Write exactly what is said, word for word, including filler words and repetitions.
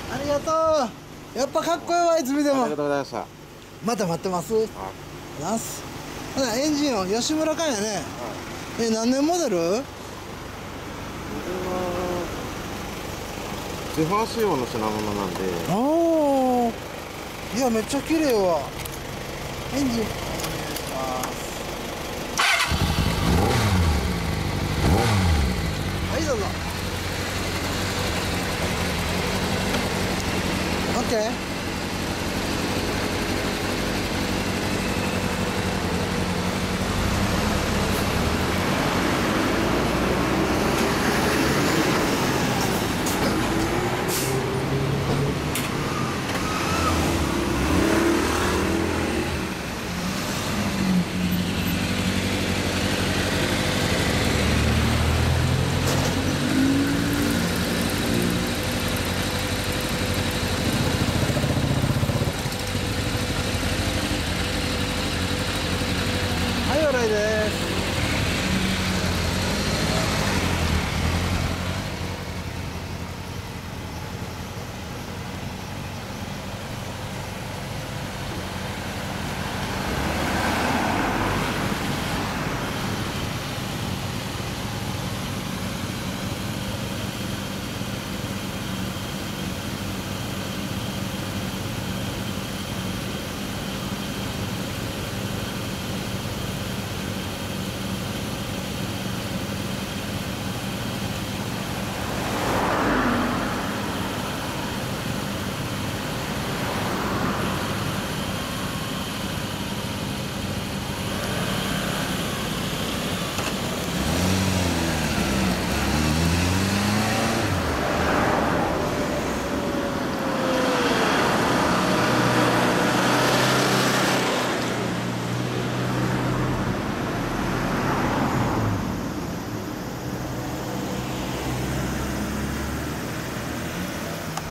ありがとう。やっぱかっこいいわ、いつ見ても。 ありがとうございました。 また待ってます。 はい。 なんす。ほなエンジンを吉村かんやね。 はい。 え、何年モデル？ これは自販仕様の品物なんで。 おお。いやめっちゃ綺麗わ。エンジンお願いします。はいどうぞ。オッケー。